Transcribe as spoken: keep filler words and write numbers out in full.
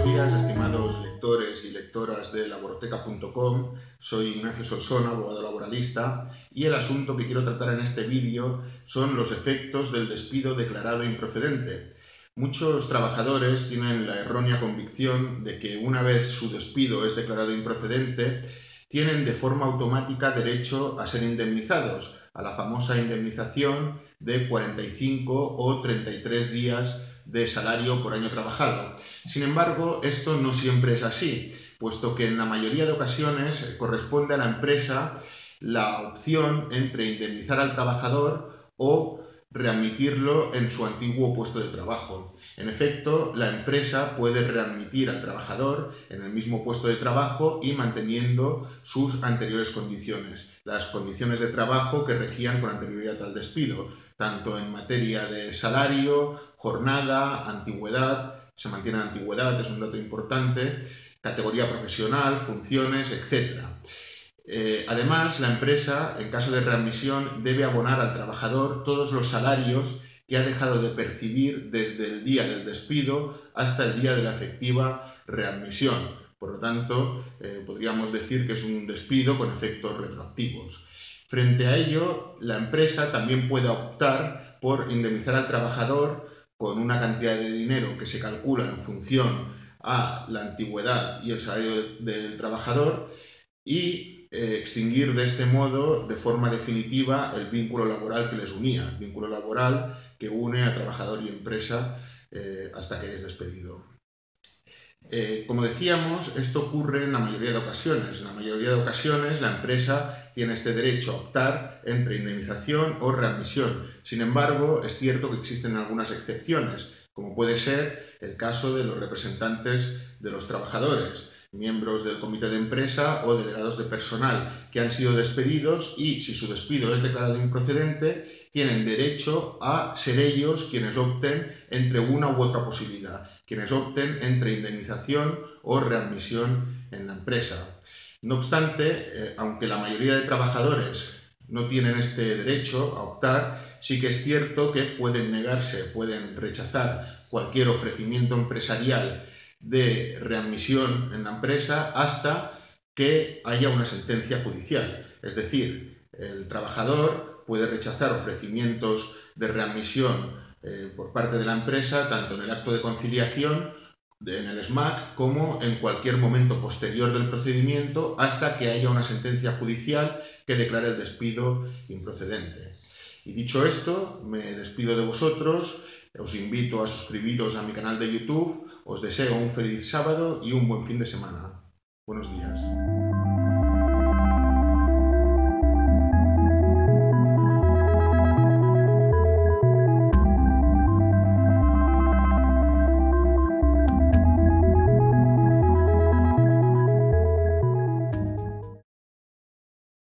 días, estimados lectores y lectoras de Laboroteca punto com. Soy Ignacio Solsona, abogado laboralista, y el asunto que quiero tratar en este vídeo son los efectos del despido declarado improcedente. Muchos trabajadores tienen la errónea convicción de que una vez su despido es declarado improcedente, tienen de forma automática derecho a ser indemnizados, a la famosa indemnización de cuarenta y cinco o treinta y tres días de salario por año trabajado. Sin embargo, esto no siempre es así, puesto que en la mayoría de ocasiones corresponde a la empresa la opción entre indemnizar al trabajador o readmitirlo en su antiguo puesto de trabajo. En efecto, la empresa puede readmitir al trabajador en el mismo puesto de trabajo y manteniendo sus anteriores condiciones, las condiciones de trabajo que regían con anterioridad al despido, tanto en materia de salario, jornada, antigüedad, se mantiene la antigüedad, es un dato importante, categoría profesional, funciones, etcétera. Eh, además, la empresa, en caso de readmisión, debe abonar al trabajador todos los salarios que ha dejado de percibir desde el día del despido hasta el día de la efectiva readmisión. Por lo tanto, eh, podríamos decir que es un despido con efectos retroactivos. Frente a ello, la empresa también puede optar por indemnizar al trabajador con una cantidad de dinero que se calcula en función a la antigüedad y el salario del trabajador y eh, extinguir de este modo, de forma definitiva, el vínculo laboral que les unía, el vínculo laboral que une a trabajador y empresa eh, hasta que es despedido. Eh, como decíamos, esto ocurre en la mayoría de ocasiones. En la mayoría de ocasiones la empresa tiene este derecho a optar entre indemnización o readmisión. Sin embargo, es cierto que existen algunas excepciones, como puede ser el caso de los representantes de los trabajadores, miembros del comité de empresa o delegados de personal que han sido despedidos y, si su despido es declarado improcedente, tienen derecho a ser ellos quienes opten entre una u otra posibilidad, quienes opten entre indemnización o readmisión en la empresa. No obstante, eh, aunque la mayoría de trabajadores no tienen este derecho a optar, sí que es cierto que pueden negarse, pueden rechazar cualquier ofrecimiento empresarial de readmisión en la empresa hasta que haya una sentencia judicial. Es decir, el trabajador puede rechazar ofrecimientos de readmisión eh, por parte de la empresa, tanto en el acto de conciliación, de, en el S M A C, como en cualquier momento posterior del procedimiento hasta que haya una sentencia judicial que declare el despido improcedente. Y dicho esto, me despido de vosotros, os invito a suscribiros a mi canal de YouTube, os deseo un feliz sábado y un buen fin de semana. Buenos días.